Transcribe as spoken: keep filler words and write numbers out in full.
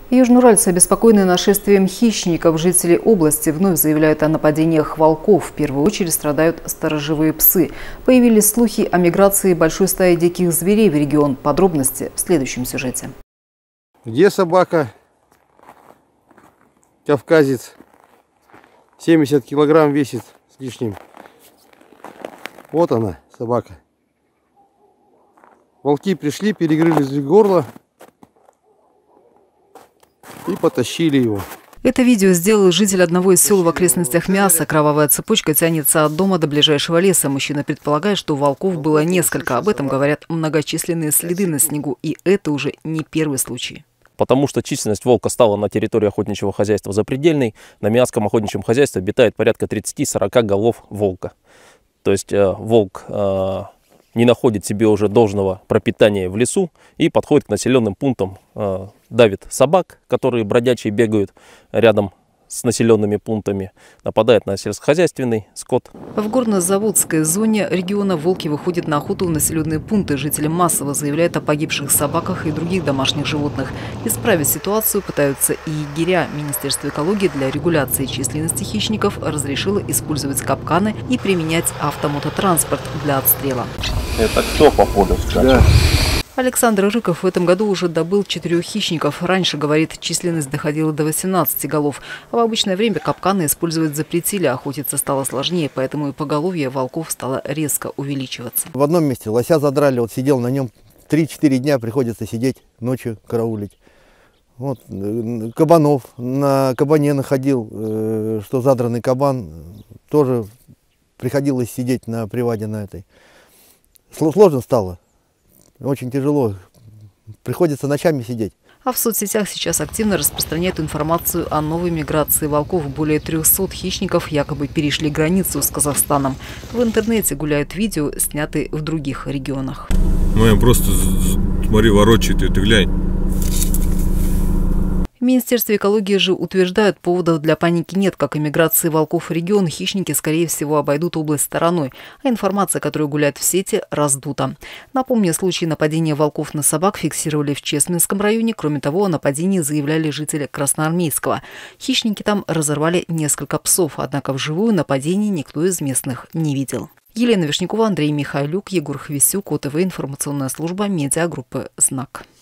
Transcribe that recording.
Южноуральцы, обеспокоенные нашествием хищников, жители области вновь заявляют о нападениях волков. В первую очередь страдают сторожевые псы. Появились слухи о миграции большой стаи диких зверей в регион. Подробности в следующем сюжете. Где собака? Кавказец. семьдесят килограмм весит с лишним. Вот она, собака. Волки пришли, перегрызли горло и потащили его. Это видео сделал житель одного из сел в окрестностях Миаса. Кровавая цепочка тянется от дома до ближайшего леса. Мужчина предполагает, что волков было несколько. Об этом говорят многочисленные следы на снегу. И это уже не первый случай. Потому что численность волка стала на территории охотничьего хозяйства запредельной. На Миасском охотничьем хозяйстве обитает порядка тридцати-сорока голов волка. То есть э, волк э, не находит себе уже должного пропитания в лесу и подходит к населенным пунктам, э, давит собак, которые бродячие бегают рядом с населенными пунктами, нападает на сельскохозяйственный скот. В горнозаводской зоне региона волки выходят на охоту в населенные пункты. Жители массово заявляют о погибших собаках и других домашних животных. Исправить ситуацию пытаются и егеря. Министерство экологии для регуляции численности хищников разрешило использовать капканы и применять автомототранспорт для отстрела. Это кто по полю скачет? Да. Александр Рыков в этом году уже добыл четырех хищников. Раньше, говорит, численность доходила до восемнадцати голов. А в обычное время капканы использовать запретили, охотиться стало сложнее, поэтому и поголовье волков стало резко увеличиваться. В одном месте лося задрали, вот сидел на нем три-четыре дня, приходится сидеть ночью, караулить. Вот, кабанов, на кабане находил, что задранный кабан, тоже приходилось сидеть на приваде на этой. Сложно стало. Очень тяжело. Приходится ночами сидеть. А в соцсетях сейчас активно распространяют информацию о новой миграции волков. Более трёхсот хищников якобы перешли границу с Казахстаном. В интернете гуляют видео, снятые в других регионах. Ну я просто, смотри, ворочает, ты глянь. В Министерстве экологии же утверждают, поводов для паники нет. Как и миграции волков в регион, хищники, скорее всего, обойдут область стороной. А информация, которая гуляет в сети, раздута. Напомню, случаи нападения волков на собак фиксировали в Чесменском районе. Кроме того, о нападении заявляли жители Красноармейского. Хищники там разорвали несколько псов, однако вживую нападений никто из местных не видел. Елена Вишнякова, Андрей Михайлюк, Егор Хвисюк, ОТВ, информационная служба, медиагруппы «Знак».